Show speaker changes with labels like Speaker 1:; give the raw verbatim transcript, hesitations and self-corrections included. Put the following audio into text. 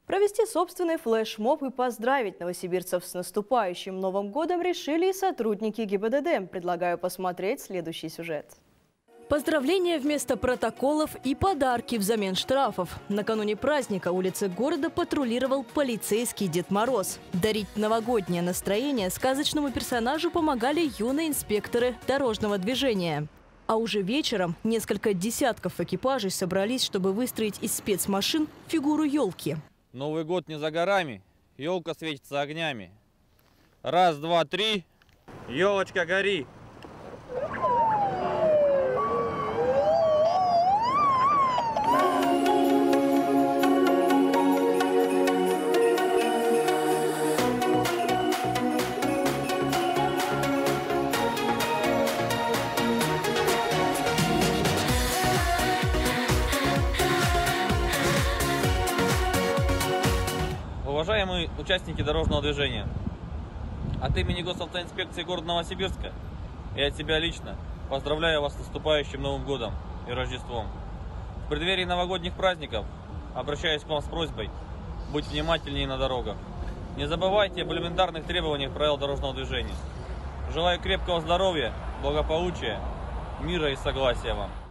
Speaker 1: Провести собственный флешмоб и поздравить новосибирцев с наступающим Новым годом решили и сотрудники ГИБДД. Предлагаю посмотреть следующий сюжет.
Speaker 2: Поздравления вместо протоколов и подарки взамен штрафов. Накануне праздника улицы города патрулировал полицейский Дед Мороз. Дарить новогоднее настроение сказочному персонажу помогали юные инспекторы дорожного движения. А уже вечером несколько десятков экипажей собрались, чтобы выстроить из спецмашин фигуру елки.
Speaker 3: Новый год не за горами, елка светится огнями. Раз, два, три, елочка, гори! Уважаемые участники дорожного движения, от имени госавтоинспекции города Новосибирска и от себя лично поздравляю вас с наступающим Новым годом и Рождеством. В преддверии новогодних праздников обращаюсь к вам с просьбой быть внимательнее на дорогах. Не забывайте об элементарных требованиях правил дорожного движения. Желаю крепкого здоровья, благополучия, мира и согласия вам.